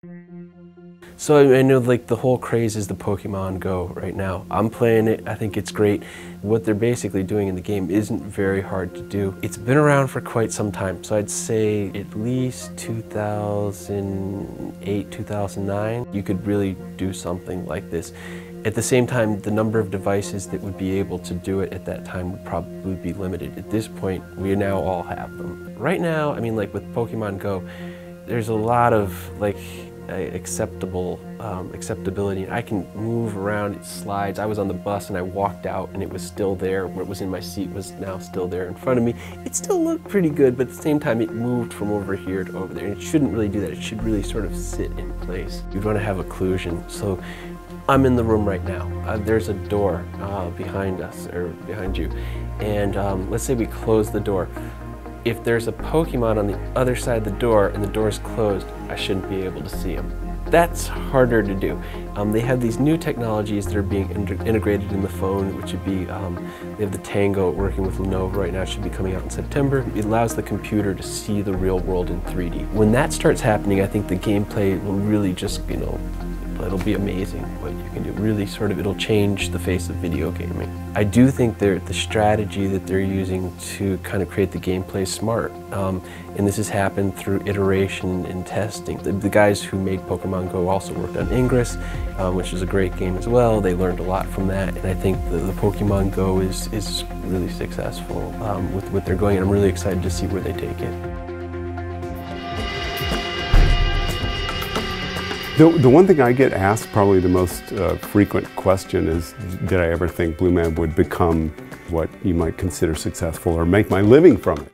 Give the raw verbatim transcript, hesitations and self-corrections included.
So I I know like the whole craze is the Pokemon Go right now. I'm playing it, I think it's great. What they're basically doing in the game isn't very hard to do. It's been around for quite some time, so I'd say at least two thousand eight, two thousand nine, you could really do something like this. At the same time, the number of devices that would be able to do it at that time would probably be limited. At this point, we now all have them. Right now, I mean like with Pokemon Go, there's a lot of like acceptable um, acceptability. I can move around, it slides. I was on the bus and I walked out and it was still there. What was in my seat was now still there in front of me. It still looked pretty good, but at the same time it moved from over here to over there. And it shouldn't really do that. It should really sort of sit in place. You'd want to have occlusion. So I'm in the room right now. Uh, there's a door uh, behind us, or behind you. And um, let's say we close the door. If there's a Pokemon on the other side of the door and the door is closed, I shouldn't be able to see him. That's harder to do. Um, they have these new technologies that are being integrated in the phone, which would be, um, they have the Tango working with Lenovo right now. It should be coming out in September. It allows the computer to see the real world in three D. When that starts happening, I think the gameplay will really just, you know, it'll be amazing what you can do. Really sort of, it'll change the face of video gaming. I do think they're, the strategy that they're using to kind of create the gameplay is smart. Um, and this has happened through iteration and testing. The, the guys who made Pokemon Go also worked on Ingress, um, which is a great game as well. They learned a lot from that. And I think the, the Pokemon Go is, is really successful um, with what they're going. And I'm really excited to see where they take it. The, the one thing I get asked, probably the most uh, frequent question, is did I ever think Blue Man would become what you might consider successful or make my living from it?